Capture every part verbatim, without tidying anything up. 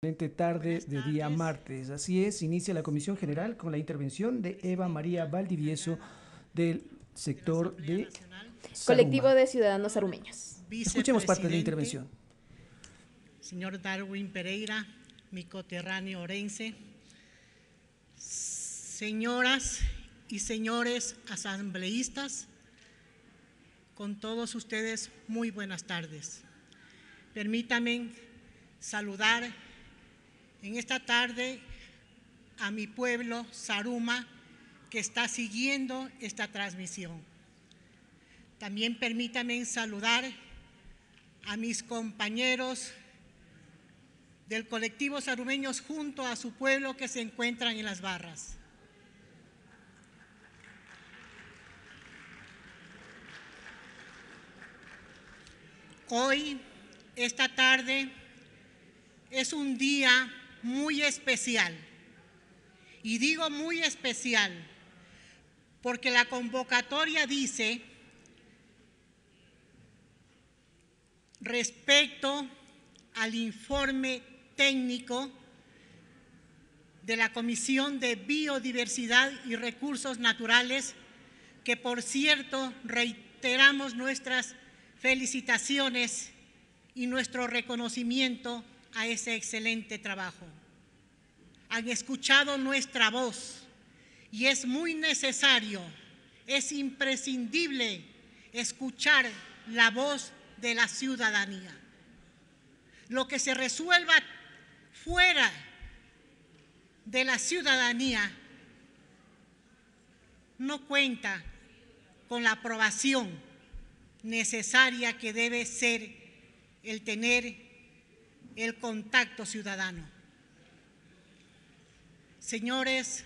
Tarde de día martes. Así es, inicia la Comisión General con la intervención de Eva María Valdivieso del sector de Colectivo Saruma. de Ciudadanos Sarumeños. Escuchemos parte de la intervención. Señor Darwin Pereira, mi coterráneo orense, señoras y señores asambleístas, con todos ustedes muy buenas tardes. Permítanme saludar en esta tarde a mi pueblo, Saruma, que está siguiendo esta transmisión. También permítanme saludar a mis compañeros del colectivo Sarumeños junto a su pueblo que se encuentran en las barras. Hoy, esta tarde, es un día muy especial. Y digo muy especial porque la convocatoria dice respecto al informe técnico de la Comisión de Biodiversidad y Recursos Naturales, que por cierto reiteramos nuestras felicitaciones y nuestro reconocimiento a ese excelente trabajo. Han escuchado nuestra voz y es muy necesario, es imprescindible escuchar la voz de la ciudadanía. Lo que se resuelva fuera de la ciudadanía no cuenta con la aprobación necesaria que debe ser el tener el contacto ciudadano. Señores,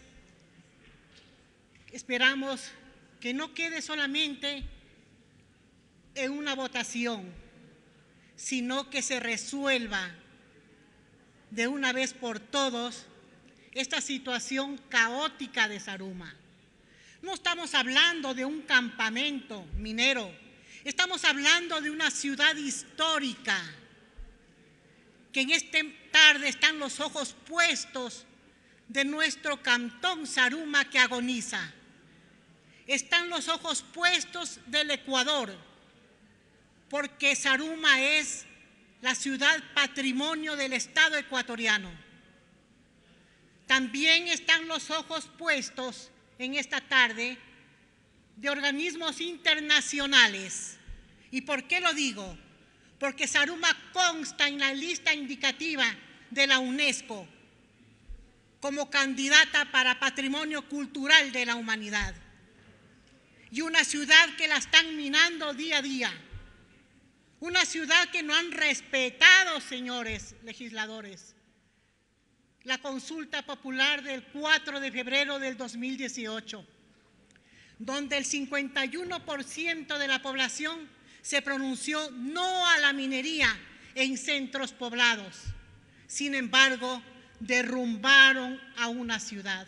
esperamos que no quede solamente en una votación, sino que se resuelva de una vez por todos esta situación caótica de Saruma. No estamos hablando de un campamento minero, estamos hablando de una ciudad histórica que en esta tarde están los ojos puestos de nuestro cantón Saruma que agoniza. Están los ojos puestos del Ecuador, porque Saruma es la ciudad patrimonio del Estado ecuatoriano. También están los ojos puestos en esta tarde de organismos internacionales. ¿Y por qué lo digo? Porque Saruma consta en la lista indicativa de la UNESCO como candidata para Patrimonio Cultural de la Humanidad. Y una ciudad que la están minando día a día. Una ciudad que no han respetado, señores legisladores, la consulta popular del cuatro de febrero del dos mil dieciocho, donde el cincuenta y uno por ciento de la población se pronunció no a la minería en centros poblados. Sin embargo, derrumbaron a una ciudad.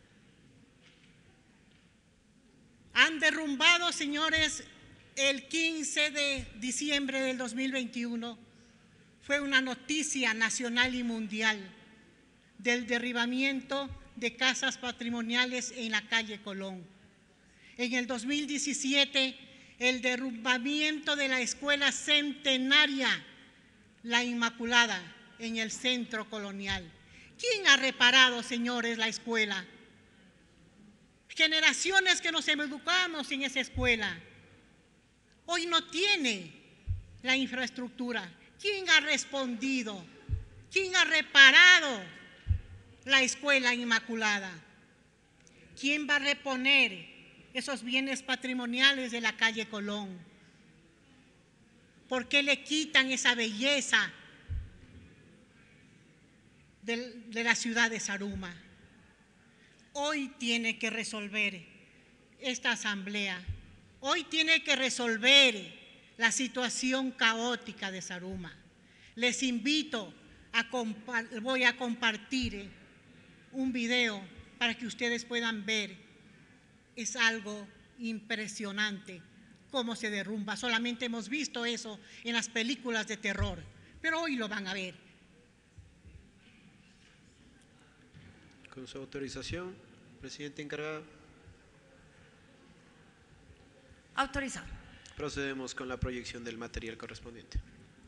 Han derrumbado, señores, el quince de diciembre del dos mil veintiuno, fue una noticia nacional y mundial del derribamiento de casas patrimoniales en la calle Colón. En el dos mil diecisiete, el derrumbamiento de la escuela centenaria La Inmaculada en el centro colonial. ¿Quién ha reparado, señores, la escuela? Generaciones que nos educamos en esa escuela. Hoy no tiene la infraestructura. ¿Quién ha respondido? ¿Quién ha reparado la escuela Inmaculada? ¿Quién va a reponer esos bienes patrimoniales de la calle Colón? ¿Por qué le quitan esa belleza de, de la ciudad de Saruma? Hoy tiene que resolver esta asamblea. Hoy tiene que resolver la situación caótica de Saruma. Les invito a voy a compartir un video para que ustedes puedan ver. Es algo impresionante cómo se derrumba. Solamente hemos visto eso en las películas de terror, pero hoy lo van a ver. Con su autorización, presidente encargado. Autorizado. Procedemos con la proyección del material correspondiente.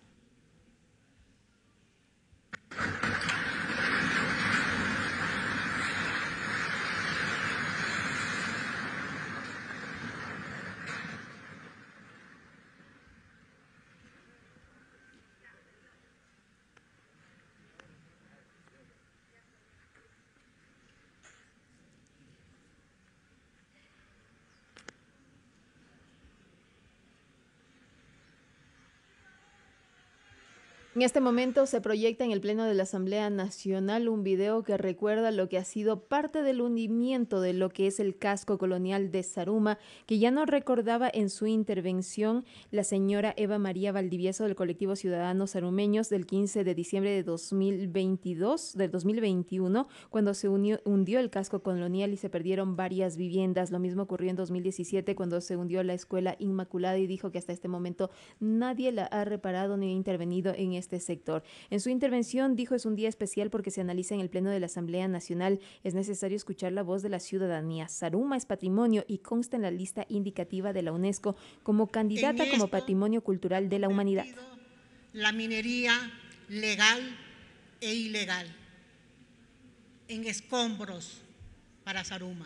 En este momento se proyecta en el Pleno de la Asamblea Nacional un video que recuerda lo que ha sido parte del hundimiento de lo que es el casco colonial de Zaruma, que ya nos recordaba en su intervención la señora Eva María Valdivieso del colectivo Ciudadanos Zarumeños del quince de diciembre de dos mil veintidós, del dos mil veintiuno, cuando se unió, hundió el casco colonial y se perdieron varias viviendas. Lo mismo ocurrió en dos mil diecisiete cuando se hundió la Escuela Inmaculada y dijo que hasta este momento nadie la ha reparado ni ha intervenido en este sector. En su intervención dijo: es un día especial porque se analiza en el Pleno de la Asamblea Nacional. Es necesario escuchar la voz de la ciudadanía. Zaruma es patrimonio y consta en la lista indicativa de la UNESCO como candidata como patrimonio cultural de la humanidad. La minería legal e ilegal en escombros para Zaruma.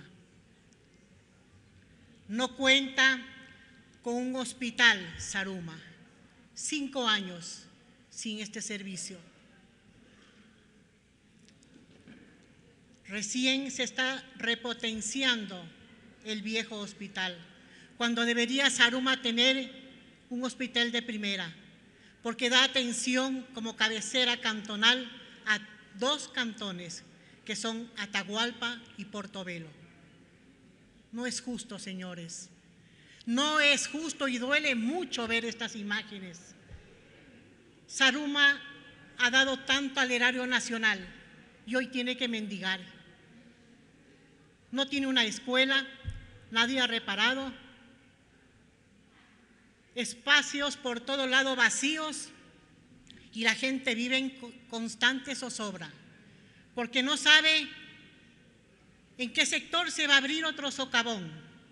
No cuenta con un hospital Zaruma. Cinco años sin este servicio. Recién se está repotenciando el viejo hospital, cuando debería Zaruma tener un hospital de primera, porque da atención como cabecera cantonal a dos cantones, que son Atahualpa y Portobelo. No es justo, señores. No es justo y duele mucho ver estas imágenes. Zaruma ha dado tanto al erario nacional y hoy tiene que mendigar. No tiene una escuela, nadie ha reparado. Espacios por todo lado vacíos y la gente vive en constante zozobra porque no sabe en qué sector se va a abrir otro socavón.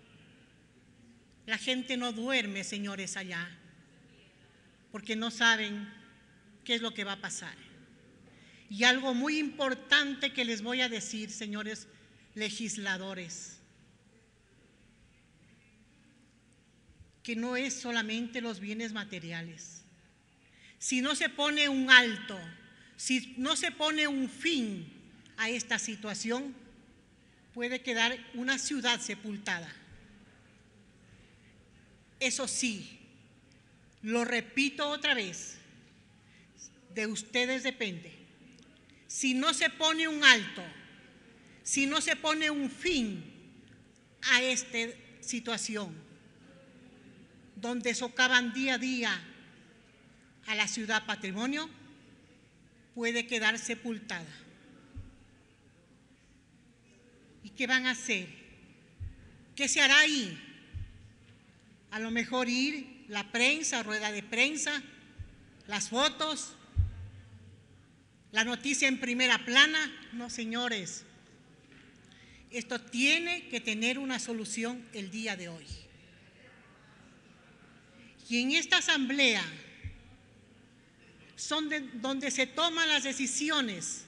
La gente no duerme, señores, allá porque no saben qué es lo que va a pasar. Y algo muy importante que les voy a decir, señores legisladores, que no es solamente los bienes materiales. Si no se pone un alto, si no se pone un fin a esta situación, puede quedar una ciudad sepultada. Eso sí, lo repito otra vez, de ustedes depende. Si no se pone un alto, si no se pone un fin a esta situación, donde socavan día a día a la ciudad patrimonio, puede quedar sepultada. ¿Y qué van a hacer? ¿Qué se hará ahí? A lo mejor ir la prensa, rueda de prensa, las fotos, la noticia en primera plana. No, señores, esto tiene que tener una solución el día de hoy. Y en esta asamblea son de, donde se toman las decisiones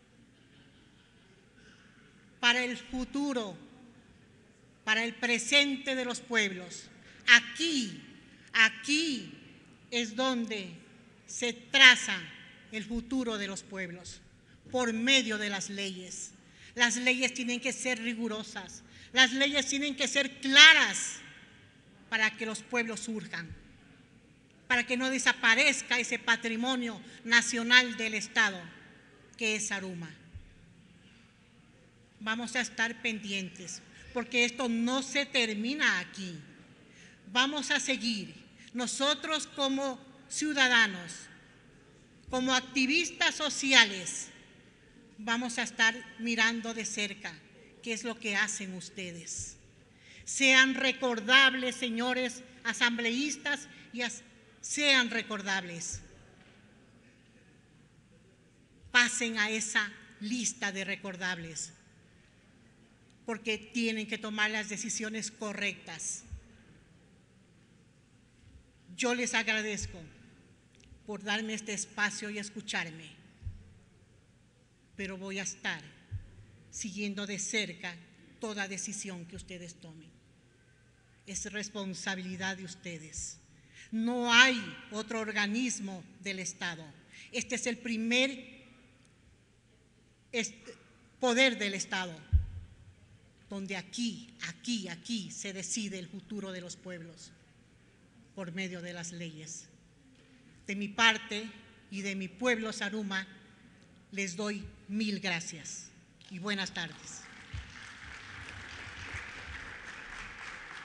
para el futuro, para el presente de los pueblos. Aquí, aquí es donde se traza el futuro de los pueblos, por medio de las leyes. Las leyes tienen que ser rigurosas, las leyes tienen que ser claras para que los pueblos surjan, para que no desaparezca ese patrimonio nacional del Estado que es Zaruma. Vamos a estar pendientes, porque esto no se termina aquí. Vamos a seguir. Nosotros como ciudadanos, como activistas sociales, vamos a estar mirando de cerca qué es lo que hacen ustedes. Sean recordables, señores asambleístas, y as- sean recordables. Pasen a esa lista de recordables, porque tienen que tomar las decisiones correctas. Yo les agradezco por darme este espacio y escucharme, pero voy a estar siguiendo de cerca toda decisión que ustedes tomen. Es responsabilidad de ustedes. No hay otro organismo del Estado. Este es el primer poder del Estado, donde aquí, aquí, aquí se decide el futuro de los pueblos por medio de las leyes. De mi parte y de mi pueblo Zaruma, les doy mil gracias y buenas tardes.